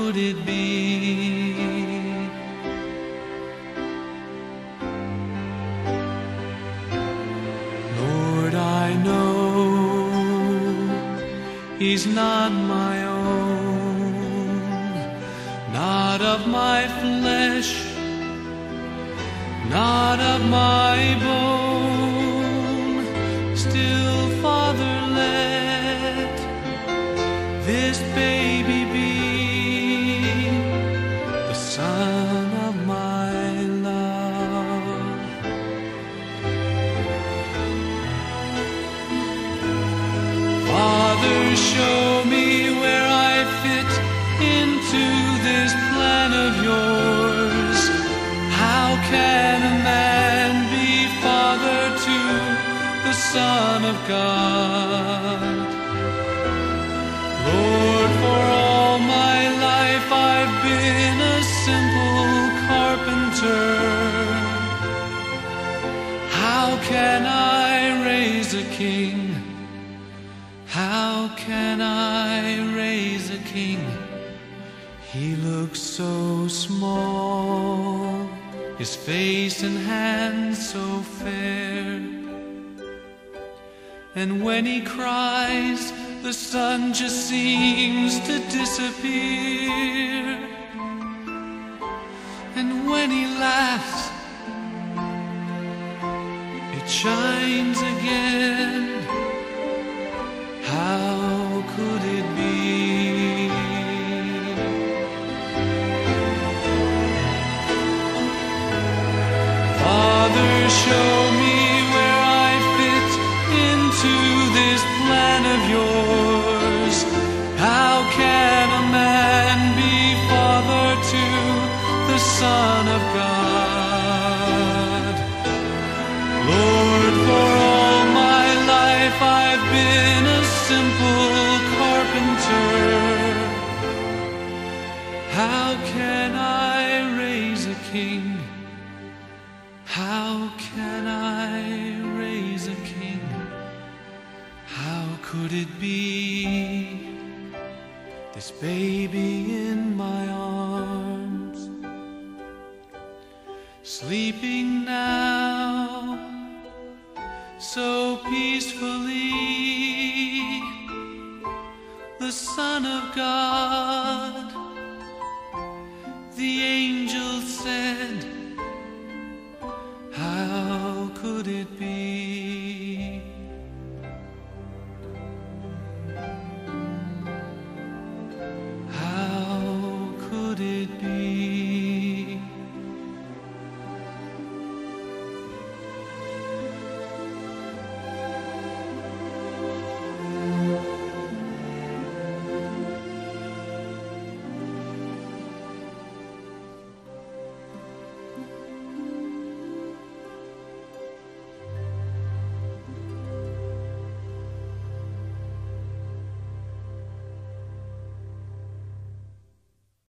could it be? Lord, I know He's not my own, not of my flesh, not of my bone. Still, Father, let this baby be the son of my love. Father, show me where I fit into this plan of yours. How can a man be father to the Son of God? Lord, for all my life I've been a simple carpenter. How can I raise a king? How can I raise a king? He looks so small, his face and hands so fair, and when he cries, the sun just seems to disappear. And when he laughs, it shines again. How could it be? Father, show me where I fit into this plan of yours. How can a man be father to the Son of God? Lord, for all my life I've been a simple carpenter. How can I raise a king? How can I raise a king? How could it be? This baby in my arms, sleeping now so peacefully, the Son of God, the angel